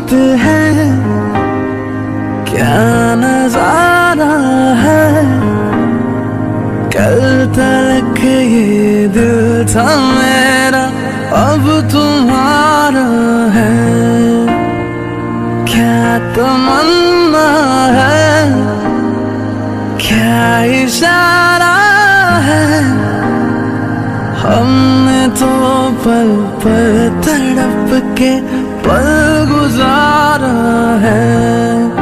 बात है, क्या नजारा है। कल तक ये दिल था मेरा, अब तुम्हारा है। क्या तमन्ना है, क्या इशारा है। हमने तो पल पल तड़प के पल गुजारा है।